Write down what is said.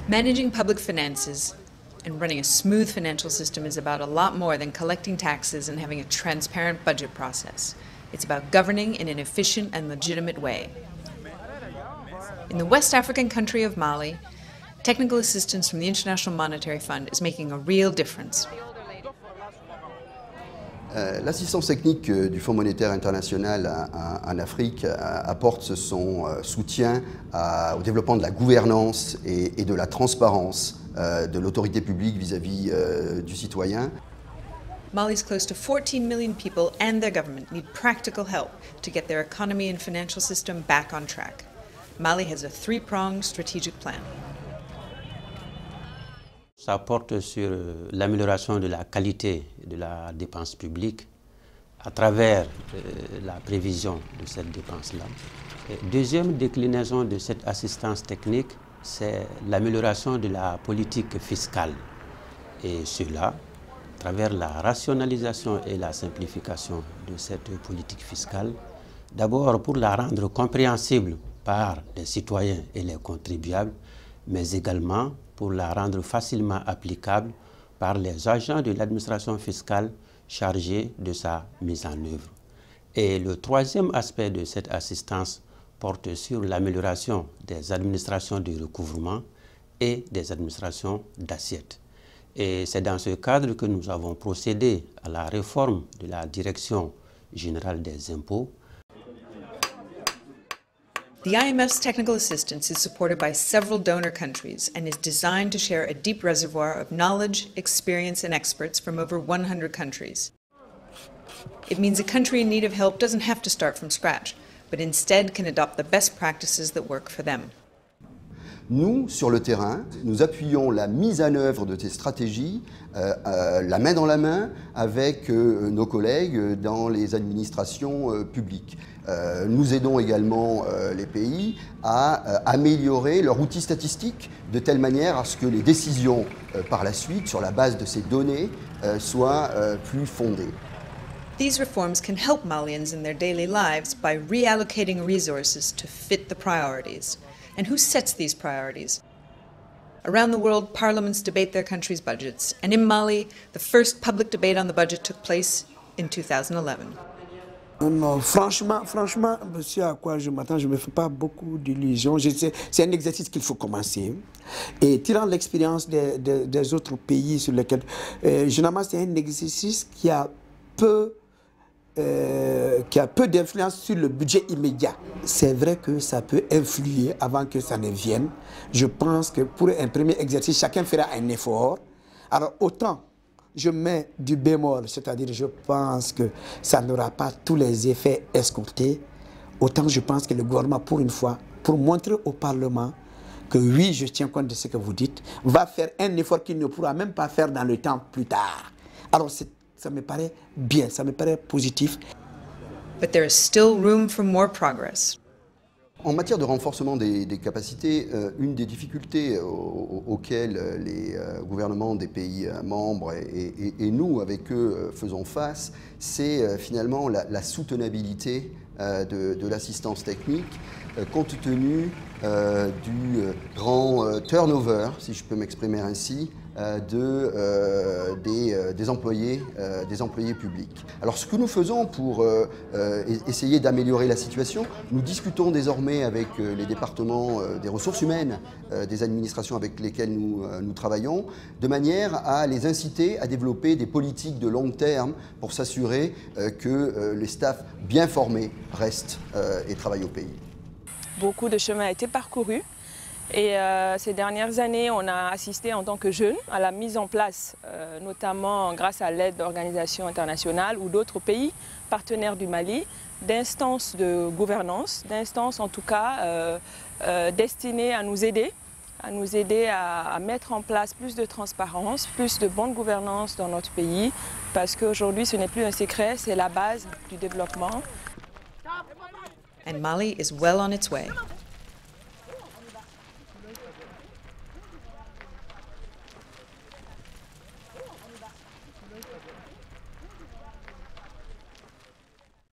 Managing public finances and running a smooth financial system is about a lot more than collecting taxes and having a transparent budget process. It's about governing in an efficient and legitimate way. In the West African country of Mali, technical assistance from the International Monetary Fund is making a real difference. L'assistance technique du Fonds monétaire international en Afrique apporte son soutien au développement de la gouvernance et de la transparence de l'autorité publique vis-à-vis du citoyen. Mali's close to 14 million people and their government need practical help to get their economy and financial system back on track. Mali has a three-pronged strategic plan. Ça porte sur l'amélioration de la qualité de la dépense publique à travers la prévision de cette dépense-là. Deuxième déclinaison de cette assistance technique, c'est l'amélioration de la politique fiscale. Et cela, à travers la rationalisation et la simplification de cette politique fiscale, d'abord pour la rendre compréhensible par les citoyens et les contribuables, mais également pour la rendre facilement applicable par les agents de l'administration fiscale chargés de sa mise en œuvre. Et le troisième aspect de cette assistance porte sur l'amélioration des administrations de recouvrement et des administrations d'assiette. Et c'est dans ce cadre que nous avons procédé à la réforme de la Direction générale des impôts. The IMF's technical assistance is supported by several donor countries and is designed to share a deep reservoir of knowledge, experience, and experts from over 100 countries. It means a country in need of help doesn't have to start from scratch, but instead can adopt the best practices that work for them. Nous, sur le terrain, nous appuyons la mise en œuvre de ces stratégies, la main dans la main, avec nos collègues dans les administrations publiques. Nous aidons également les pays à améliorer leur outil statistique de telle manière à ce que les décisions par la suite, sur la base de ces données, soient plus fondées. These reforms can help Malians in their daily lives by reallocating resources to fit the priorities. And who sets these priorities? Around the world, parliaments debate their country's budgets, and in Mali, the first public debate on the budget took place in 2011. Non, franchement, monsieur, à quoi je m'attends, je ne me fais pas beaucoup d'illusions. C'est un exercice qu'il faut commencer. Et tirant l'expérience des autres pays sur lesquels... généralement, c'est un exercice qui a peu d'influence sur le budget immédiat. C'est vrai que ça peut influer avant que ça ne vienne. Je pense que pour un premier exercice, chacun fera un effort. Alors autant je mets du bémol, c'est-à-dire je pense que ça n'aura pas tous les effets escomptés, autant je pense que le gouvernement, pour une fois, pour montrer au Parlement que oui, je tiens compte de ce que vous dites, va faire un effort qu'il ne pourra même pas faire dans le temps plus tard. Alors ça me paraît bien, ça me paraît positif. But there is still room for more progress. En matière de renforcement des capacités, une des difficultés auxquelles les gouvernements des pays membres et nous, avec eux, faisons face, c'est finalement la soutenabilité de l'assistance technique, compte tenu du grand turnover, si je peux m'exprimer ainsi, des employés publics. Alors ce que nous faisons pour essayer d'améliorer la situation, nous discutons désormais avec les départements des ressources humaines des administrations avec lesquelles nous travaillons, de manière à les inciter à développer des politiques de long terme pour s'assurer que les staffs bien formés restent et travaillent au pays. Beaucoup de chemin a été parcouru. Et ces dernières années, on a assisté en tant que jeunes à la mise en place, notamment grâce à l'aide d'organisations internationales ou d'autres pays partenaires du Mali, d'instances de gouvernance, d'instances en tout cas destinées à nous aider à mettre en place plus de transparence, plus de bonne gouvernance dans notre pays, parce qu'aujourd'hui ce n'est plus un secret, c'est la base du développement. And Mali is well on its way.